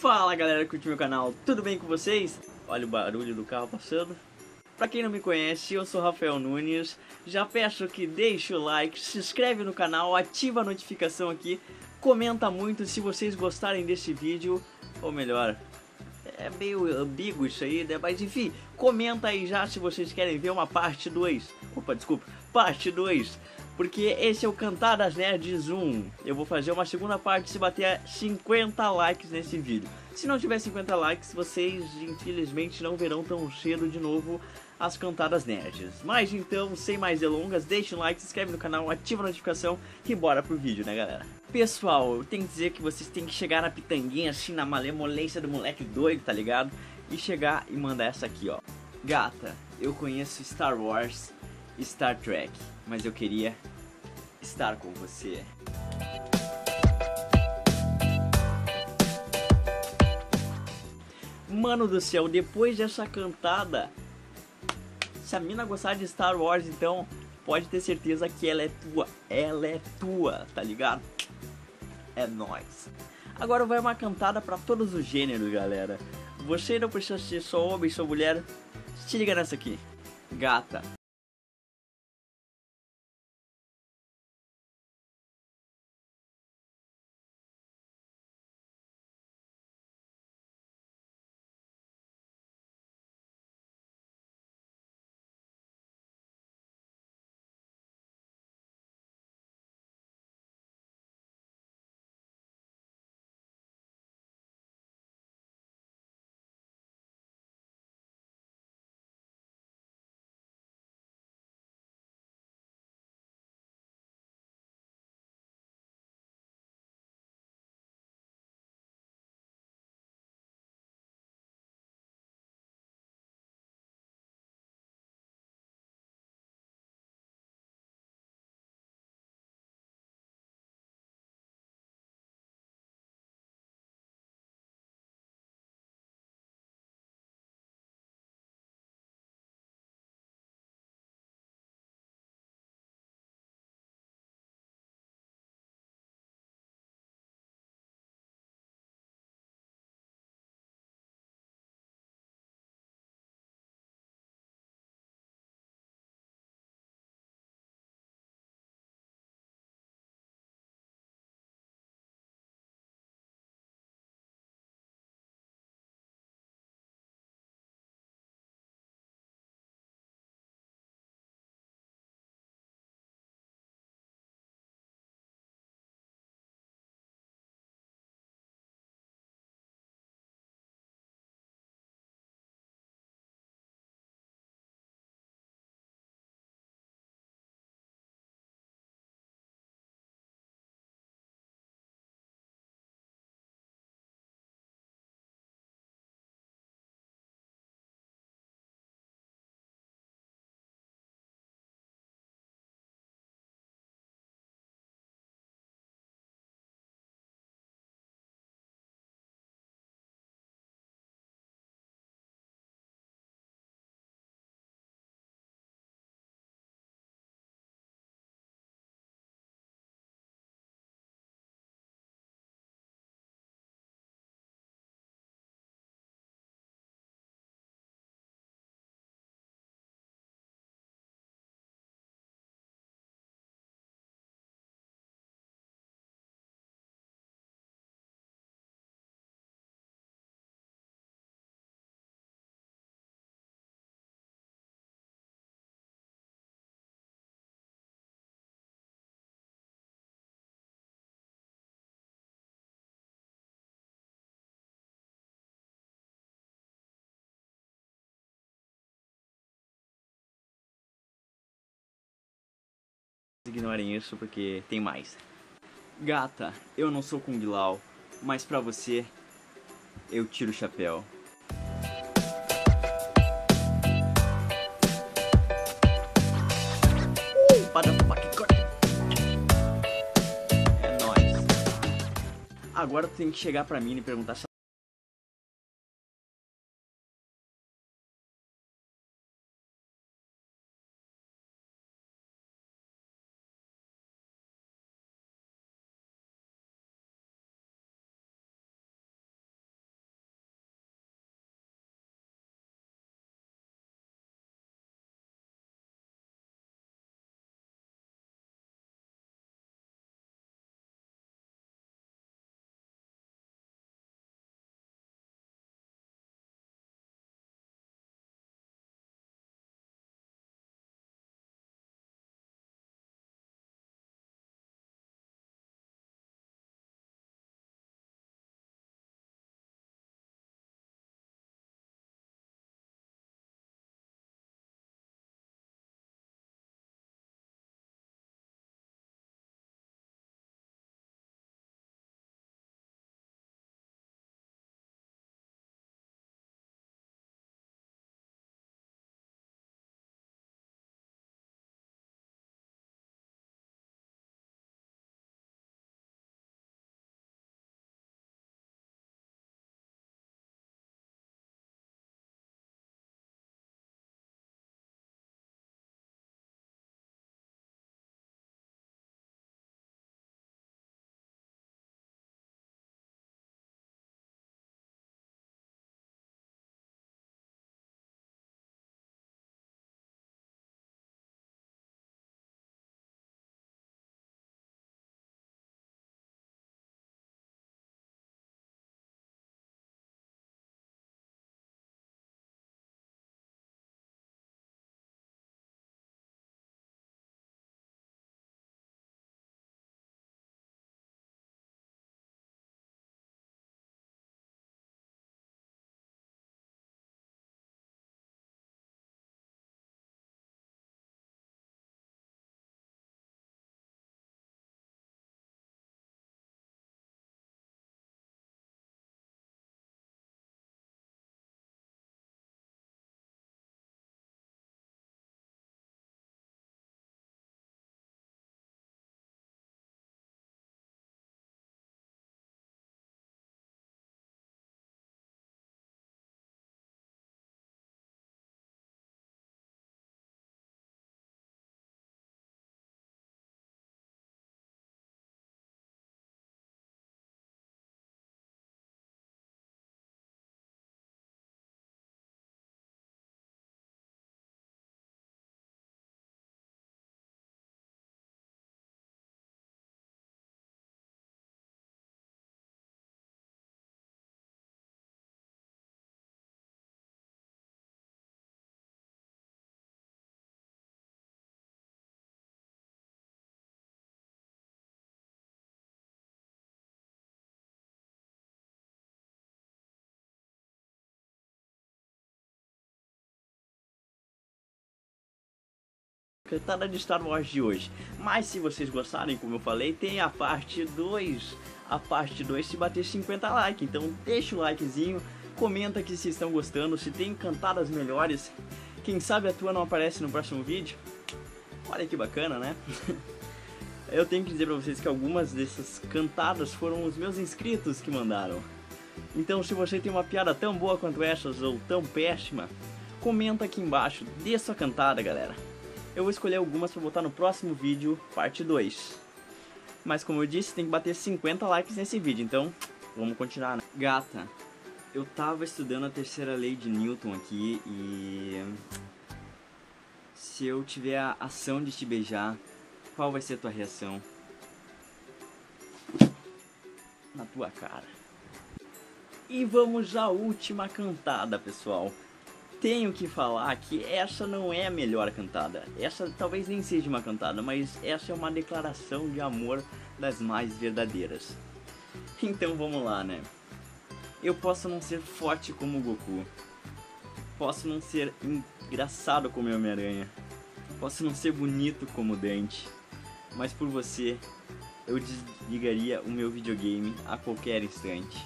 Fala galera que curte meu canal, tudo bem com vocês? Olha o barulho do carro passando. Pra quem não me conhece, eu sou Rafael Nunes. Já peço que deixe o like, se inscreve no canal, ativa a notificação aqui, comenta muito se vocês gostarem desse vídeo, ou melhor, é meio ambíguo isso aí, né? Mas enfim, comenta aí já se vocês querem ver uma parte 2. Opa, desculpa, parte 2. Porque esse é o Cantadas Nerds 1. Eu vou fazer uma segunda parte se bater 50 likes nesse vídeo. Se não tiver 50 likes, vocês infelizmente não verão tão cedo de novo as Cantadas Nerds. Mas então, sem mais delongas, deixa um like, se inscreve no canal, ativa a notificação e bora pro vídeo, né galera? Pessoal, eu tenho que dizer que vocês têm que chegar na pitanguinha, assim, na malemolência do moleque doido, tá ligado? E chegar e mandar essa aqui, ó. Gata, eu conheço Star Wars, Star Trek, mas eu queria estar com você. Mano do céu, depois dessa cantada, se a mina gostar de Star Wars, então pode ter certeza que ela é tua, tá ligado? É nóis. Agora vai uma cantada pra todos os gêneros, galera. Você não precisa ser só homem, só mulher. Se liga nessa aqui. Gata. Ignorem isso porque tem mais. Gata, eu não sou Kung Lao, mas pra você, eu tiro o chapéu. É nóis. Agora tu tem que chegar pra mim e perguntar se cantada de Star Wars de hoje. Mas se vocês gostarem, como eu falei, tem a parte 2. A parte 2 se bater 50 likes. Então deixa o likezinho, comenta aqui se estão gostando, se tem cantadas melhores. Quem sabe a tua não aparece no próximo vídeo. Olha que bacana, né? Eu tenho que dizer pra vocês que algumas dessas cantadas foram os meus inscritos que mandaram. Então se você tem uma piada tão boa quanto essas ou tão péssima, comenta aqui embaixo, dê sua cantada, galera. Eu vou escolher algumas pra botar no próximo vídeo, parte 2. Mas como eu disse, tem que bater 50 likes nesse vídeo, então vamos continuar, né? Gata, eu tava estudando a terceira lei de Newton aqui e... se eu tiver a ação de te beijar, qual vai ser a tua reação? Na tua cara. E vamos à última cantada, pessoal. Tenho que falar que essa não é a melhor cantada. Essa talvez nem seja uma cantada, mas essa é uma declaração de amor das mais verdadeiras. Então vamos lá, né? Eu posso não ser forte como o Goku. Posso não ser engraçado como o Homem-Aranha. Posso não ser bonito como o Dante. Mas por você, eu desligaria o meu videogame a qualquer instante.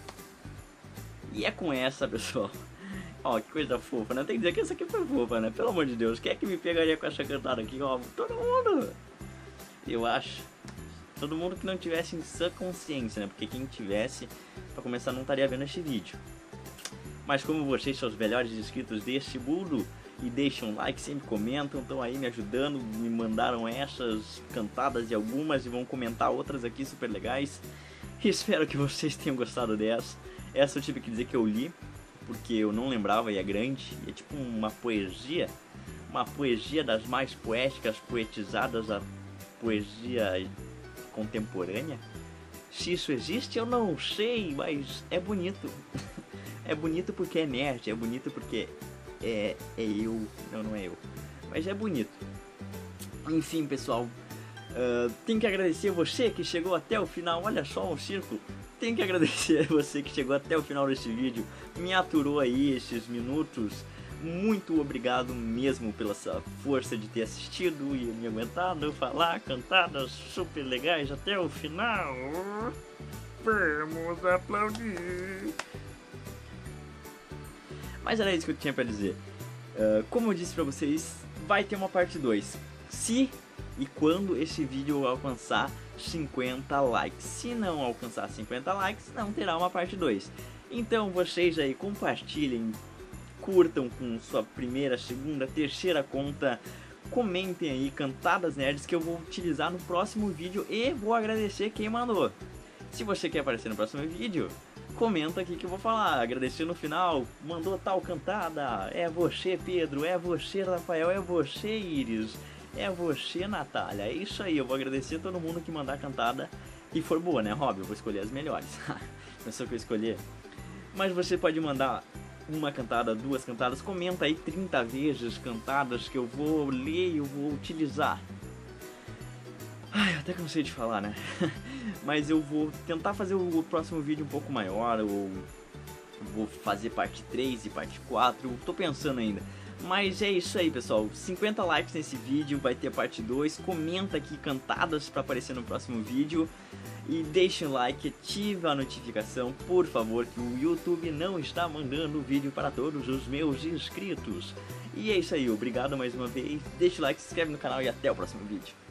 E é com essa, pessoal. Ó, que coisa fofa, né? Tem que dizer que essa aqui foi fofa, né? Pelo amor de Deus, quem é que me pegaria com essa cantada aqui, ó? Todo mundo! Eu acho. Todo mundo que não tivesse em sã consciência, né? Porque quem tivesse, pra começar, não estaria vendo este vídeo. Mas como vocês são os melhores inscritos deste mundo e deixam like, sempre comentam, estão aí me ajudando, me mandaram essas cantadas e algumas e vão comentar outras aqui super legais. Espero que vocês tenham gostado dessa. Essa eu tive que dizer que eu li, porque eu não lembrava e é grande, e é tipo uma poesia das mais poéticas, poetizadas, a poesia contemporânea. Se isso existe eu não sei, mas é bonito. É bonito porque é nerd, é bonito porque é eu, não é eu, mas é bonito. Enfim, pessoal, tenho que agradecer você que chegou até o final, olha só um círculo. Tenho que agradecer a você que chegou até o final desse vídeo, me aturou aí esses minutos. Muito obrigado mesmo pela sua força de ter assistido e me aguentado falar cantadas super legais até o final. Vamos aplaudir. Mas era isso que eu tinha pra dizer. Como eu disse pra vocês, vai ter uma parte 2. Se e quando esse vídeo alcançar 50 likes. Se não alcançar 50 likes, não terá uma parte 2. Então vocês aí compartilhem, curtam com sua primeira, segunda, terceira conta. Comentem aí cantadas nerds que eu vou utilizar no próximo vídeo e vou agradecer quem mandou. Se você quer aparecer no próximo vídeo, comenta aqui que eu vou falar, agradecer no final, mandou tal cantada, é você Pedro, é você Rafael, é você Iris, é você Natália, é isso aí, eu vou agradecer todo mundo que mandar cantada e for boa, né, Rob? Eu vou escolher as melhores, pensou que eu escolher? Mas você pode mandar uma cantada, duas cantadas, comenta aí 30 vezes cantadas que eu vou ler e eu vou utilizar. Ai, eu até cansei de falar, né? Mas eu vou tentar fazer o próximo vídeo um pouco maior, ou vou fazer parte 3 e parte 4, tô pensando ainda. Mas é isso aí, pessoal, 50 likes nesse vídeo, vai ter parte 2, comenta aqui cantadas pra aparecer no próximo vídeo. E deixe um like, ative a notificação, por favor, que o YouTube não está mandando vídeo para todos os meus inscritos. E é isso aí, obrigado mais uma vez, deixa o like, se inscreve no canal e até o próximo vídeo.